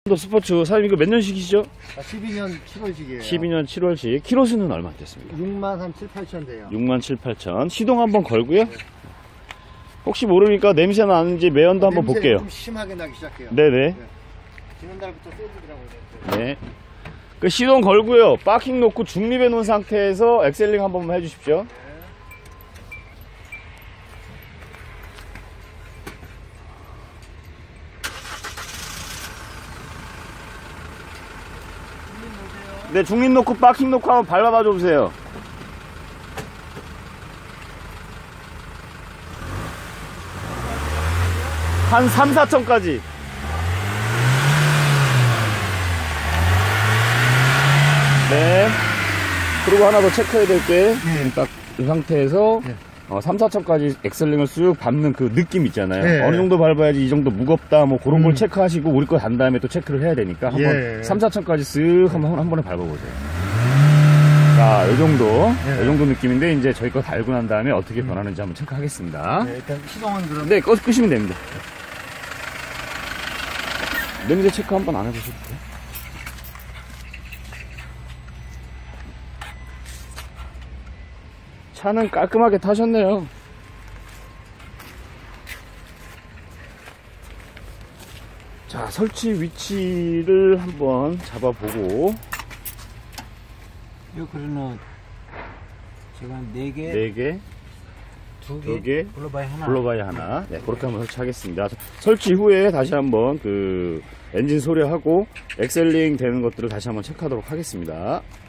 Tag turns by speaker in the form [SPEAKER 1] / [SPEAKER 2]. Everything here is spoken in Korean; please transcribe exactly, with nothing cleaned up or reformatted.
[SPEAKER 1] 스포츠 사장님 이거 몇 년식이시죠?
[SPEAKER 2] 아, 십이 년 칠월식이에요.
[SPEAKER 1] 십이 년 칠월식. 키로수는 얼마 됐습니까?
[SPEAKER 2] 육만 한 칠, 팔천 돼요.
[SPEAKER 1] 육만 칠, 팔천. 시동 한번 걸고요. 네. 혹시 모르니까 냄새 나는지 매연도 한번 볼게요.
[SPEAKER 2] 좀 심하게 나기 시작해요.
[SPEAKER 1] 네네. 네.
[SPEAKER 2] 지난달부터 쏘주더라고요.
[SPEAKER 1] 네. 그 시동 걸고요. 파킹 놓고 중립해 놓은 상태에서 엑셀링 한 번만 해주십시오. 네, 중립 놓고 파킹 놓고 한번 밟아봐 주세요. 한 삼, 사천까지. 네. 그리고 하나 더 체크해야 될 게, 네. 딱 이 상태에서 네. 어, 삼, 사천까지 엑셀링을 쑥 밟는 그 느낌 있잖아요. 네. 어느 정도 밟아야지 이 정도 무겁다, 뭐 그런 음. 걸 체크하시고 우리 거 단 다음에 또 체크를 해야 되니까 한번 예. 삼, 사천까지 쓱 한번 한 번에 밟아보세요. 자, 이 정도, 네. 이 정도 느낌인데 이제 저희 거 달고 난 다음에 어떻게 음. 변하는지 한번 체크하겠습니다.
[SPEAKER 2] 네, 일단 시동은 그럼
[SPEAKER 1] 네, 꺼 끄시면 됩니다. 냄새 체크 한번 안 해보셔도 돼요. 차는 깔끔하게 타셨네요. 자, 설치 위치를 한번 잡아보고.
[SPEAKER 3] 요 그러는 제가 네 개,
[SPEAKER 1] 네 개,
[SPEAKER 3] 두
[SPEAKER 1] 두
[SPEAKER 3] 개,
[SPEAKER 1] 개,
[SPEAKER 3] 블로바이 하나,
[SPEAKER 1] 블로바이 하나. 네, 그렇게 한번 설치하겠습니다. 설치 후에 다시 한번 그 엔진 소리하고 엑셀링 되는 것들을 다시 한번 체크하도록 하겠습니다.